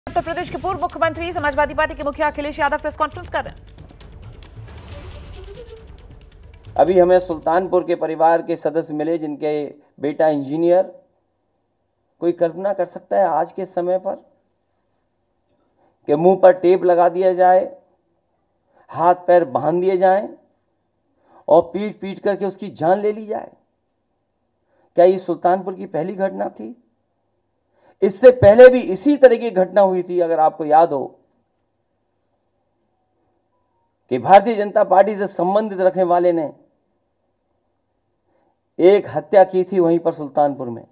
उत्तर प्रदेश के पूर्व मुख्यमंत्री समाजवादी पार्टी के मुखिया अखिलेश यादव प्रेस कॉन्फ्रेंस कर रहे हैं। अभी हमें सुल्तानपुर के परिवार के सदस्य मिले जिनके बेटा इंजीनियर। कोई कल्पना कर सकता है आज के समय पर कि मुंह पर टेप लगा दिया जाए, हाथ पैर बांध दिए जाएं और पीट पीट करके उसकी जान ले ली जाए? क्या ये सुल्तानपुर की पहली घटना थी? इससे पहले भी इसी तरह की घटना हुई थी। अगर आपको याद हो कि भारतीय जनता पार्टी से संबंधित रखने वाले ने एक हत्या की थी वहीं पर सुल्तानपुर में।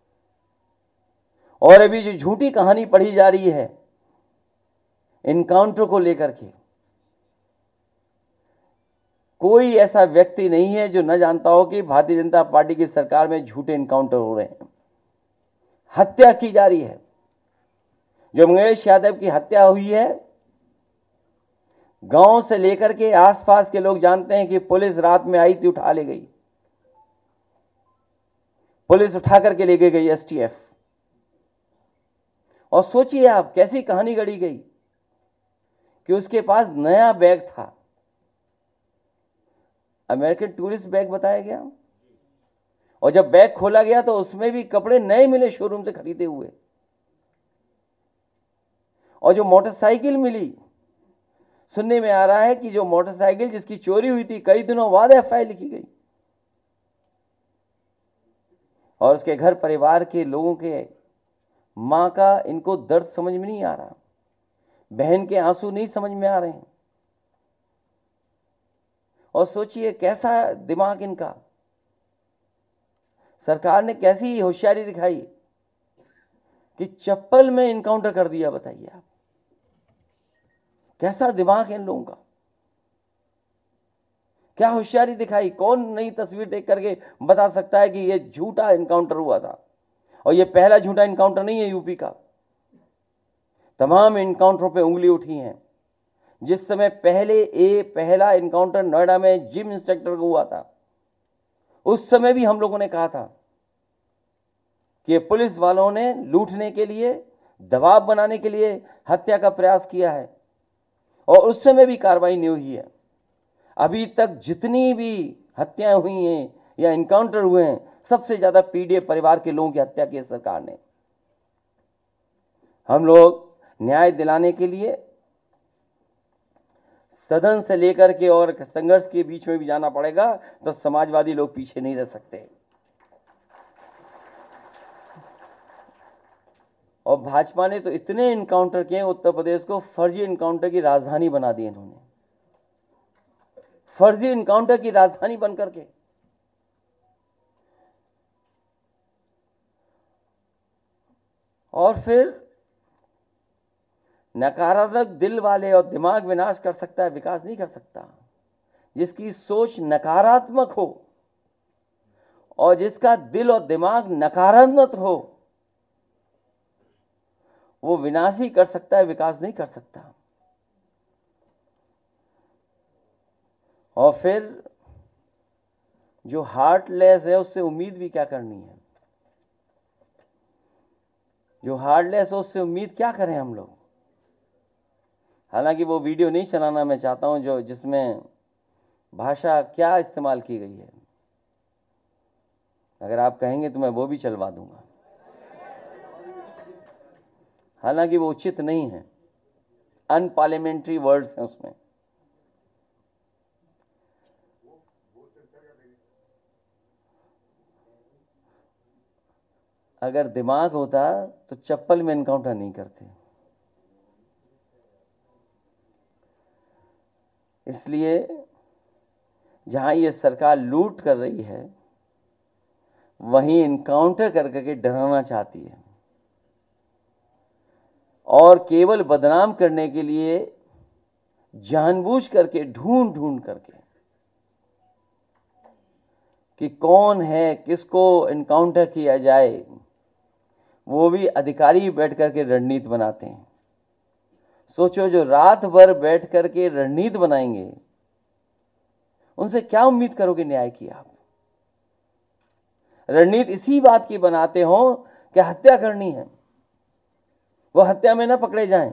और अभी जो झूठी कहानी पढ़ी जा रही है इनकाउंटर को लेकर के, कोई ऐसा व्यक्ति नहीं है जो न जानता हो कि भारतीय जनता पार्टी की सरकार में झूठे इनकाउंटर हो रहे हैं, हत्या की जा रही है। जो मंगेश यादव की हत्या हुई है, गांव से लेकर के आसपास के लोग जानते हैं कि पुलिस रात में आई थी, उठा ले गई। पुलिस उठा करके लेके गई एसटीएफ। और सोचिए आप कैसी कहानी गढ़ी गई कि उसके पास नया बैग था, अमेरिकन टूरिस्ट बैग बताया गया। और जब बैग खोला गया तो उसमें भी कपड़े नए मिले, शोरूम से खरीदे हुए। और जो मोटरसाइकिल मिली, सुनने में आ रहा है कि जो मोटरसाइकिल जिसकी चोरी हुई थी, कई दिनों बाद एफआईआर लिखी गई। और उसके घर परिवार के लोगों के, मां का इनको दर्द समझ में नहीं आ रहा, बहन के आंसू नहीं समझ में आ रहे हैं। और सोचिए कैसा दिमाग इनका। सरकार ने कैसी होशियारी दिखाई कि चप्पल में इनकाउंटर कर दिया। बताइए आप, कैसा दिमाग है इन लोगों का, क्या होशियारी दिखाई। कौन नई तस्वीर देख करके बता सकता है कि यह झूठा इनकाउंटर हुआ था? और यह पहला झूठा इनकाउंटर नहीं है यूपी का। तमाम इनकाउंटरों पे उंगली उठी है। जिस समय पहला इनकाउंटर नोएडा में जिम इंस्ट्रक्टर को हुआ था, उस समय भी हम लोगों ने कहा था कि पुलिस वालों ने लूटने के लिए, दबाव बनाने के लिए हत्या का प्रयास किया है। और उस समय भी कार्रवाई नहीं हुई है। अभी तक जितनी भी हत्याएं हुई हैं या इनकाउंटर हुए हैं, सबसे ज्यादा पीड़ित परिवार के लोगों की हत्या की है सरकार ने। हम लोग न्याय दिलाने के लिए सदन से लेकर के और संघर्ष के बीच में भी जाना पड़ेगा, तो समाजवादी लोग पीछे नहीं रह सकते। और भाजपा ने तो इतने इनकाउंटर किए, उत्तर प्रदेश को फर्जी इनकाउंटर की राजधानी बना दी इन्होंने, फर्जी इनकाउंटर की राजधानी बनकर के। और फिर नकारात्मक दिल वाले, और दिमाग विनाश कर सकता है, विकास नहीं कर सकता। जिसकी सोच नकारात्मक हो और जिसका दिल और दिमाग नकारात्मक हो, वो विनाश ही कर सकता है, विकास नहीं कर सकता। और फिर जो हार्टलेस है उससे उम्मीद भी क्या करनी है? जो हार्टलेस है उससे उम्मीद क्या करें हम लोग? हालांकि वो वीडियो नहीं चलाना मैं चाहता हूं जो जिसमें भाषा क्या इस्तेमाल की गई है। अगर आप कहेंगे तो मैं वो भी चलवा दूंगा, हालांकि वो उचित नहीं है, अनपार्लियामेंट्री वर्ड्स हैं उसमें। अगर दिमाग होता तो चप्पल में एनकाउंटर नहीं करते। इसलिए जहां ये सरकार लूट कर रही है, वहीं इनकाउंटर करके डराना चाहती है। और केवल बदनाम करने के लिए जानबूझ करके, ढूंढ ढूंढ करके कि कौन है, किसको इनकाउंटर किया जाए, वो भी अधिकारी बैठ करके रणनीति बनाते हैं। सोचो, जो रात भर बैठ करके रणनीति बनाएंगे, उनसे क्या उम्मीद करोगे न्याय की आप? रणनीति इसी बात की बनाते हो कि हत्या करनी है, वो हत्या में ना पकड़े जाएं,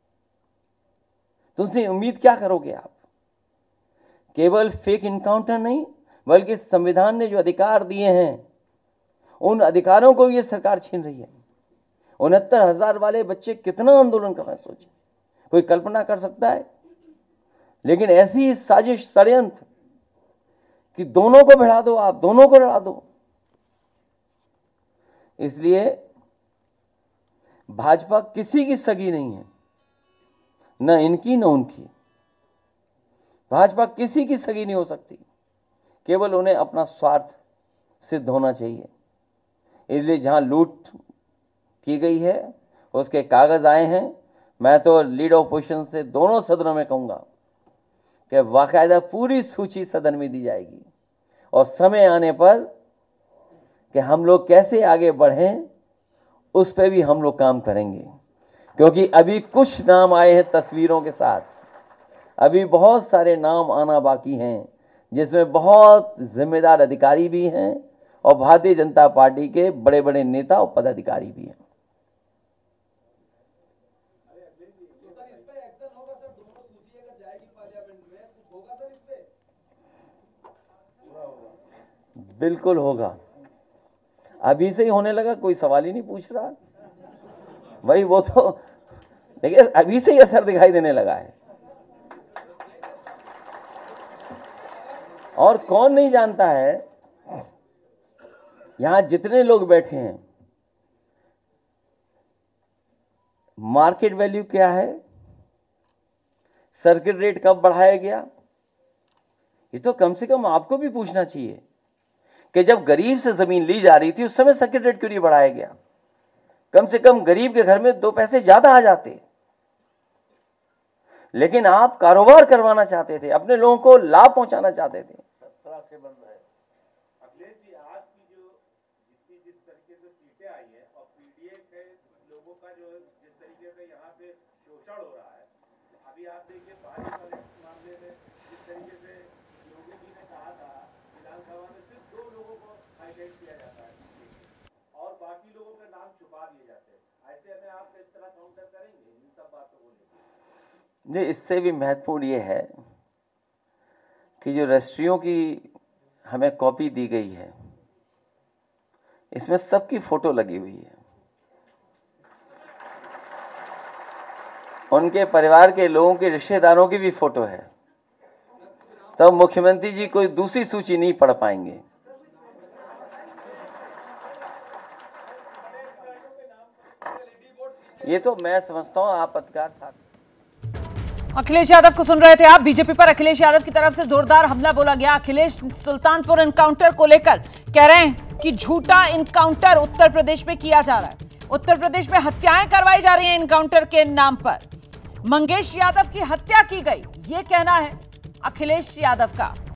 तो उनसे उम्मीद क्या करोगे आप? केवल फेक इनकाउंटर नहीं, बल्कि संविधान ने जो अधिकार दिए हैं उन अधिकारों को ये सरकार छीन रही है। 69,000 वाले बच्चे कितना आंदोलन कर रहे हैं, सोचिए, कोई कल्पना कर सकता है? लेकिन ऐसी साजिश, षड्यंत्र कि दोनों को भिड़ा दो, आप दोनों को लड़ा दो। इसलिए भाजपा किसी की सगी नहीं है, न इनकी न उनकी। भाजपा किसी की सगी नहीं हो सकती, केवल उन्हें अपना स्वार्थ सिद्ध होना चाहिए। इसलिए जहां लूट की गई है उसके कागज आए हैं। मैं तो लीड ऑपोजिशन से दोनों सदनों में कहूंगा कि बाकायदा पूरी सूची सदन में दी जाएगी और समय आने पर कि हम लोग कैसे आगे बढ़ें उस पर भी हम लोग काम करेंगे। क्योंकि अभी कुछ नाम आए हैं तस्वीरों के साथ, अभी बहुत सारे नाम आना बाकी हैं, जिसमें बहुत जिम्मेदार अधिकारी भी हैं और भारतीय जनता पार्टी के बड़े बड़े नेता और पदाधिकारी भी हैं। बिल्कुल होगा, अभी से ही होने लगा, कोई सवाल ही नहीं पूछ रहा भाई। वो तो देखिए अभी से ही असर दिखाई देने लगा है। और कौन नहीं जानता है, यहां जितने लोग बैठे हैं, मार्केट वैल्यू क्या है, सर्किट रेट कब बढ़ाया गया, ये तो कम से कम आपको भी पूछना चाहिए कि जब गरीब से जमीन ली जा रही थी उस समय सर्किट रेट क्यों नहीं बढ़ाया गया? कम से कम गरीब के घर में 2 पैसे ज्यादा आ जाते। लेकिन आप कारोबार करवाना चाहते थे, अपने लोगों को लाभ पहुंचाना चाहते थे। 17 से बंद है। अखिलेश जी, आज की जो जिस तरीके से सीटें आई है और पीडीए के लोगों का जो जिस तरीके से यहाँ पे शोषण हो रहा है, अभी आप देखिए भाजपा वाले मामले में जिस तरीके से योगी जी ने कहा था विधानसभा में सिर्फ 2 लोगों को हाईलाइट किया जाता है और बाकी लोगों के नाम छुपा दिए जाते हैं। ऐसे में आप किस तरह काउंटर करेंगे इन सब बातों को लेकर? नहीं, इससे भी महत्वपूर्ण ये है कि जो रजिस्ट्रियों की हमें कॉपी दी गई है, इसमें सबकी फोटो लगी हुई है, उनके परिवार के लोगों के रिश्तेदारों की भी फोटो है। तो मुख्यमंत्री जी कोई दूसरी सूची नहीं पढ़ पाएंगे। ये तो मैं समझता हूं आप पत्रकार साहब। अखिलेश यादव को सुन रहे थे आप। बीजेपी पर अखिलेश यादव की तरफ से जोरदार हमला बोला गया। अखिलेश सुल्तानपुर एनकाउंटर को लेकर कह रहे हैं कि झूठा एनकाउंटर उत्तर प्रदेश में किया जा रहा है। उत्तर प्रदेश में हत्याएं करवाई जा रही हैं एनकाउंटर के नाम पर। मंगेश यादव की हत्या की गई, ये कहना है अखिलेश यादव का।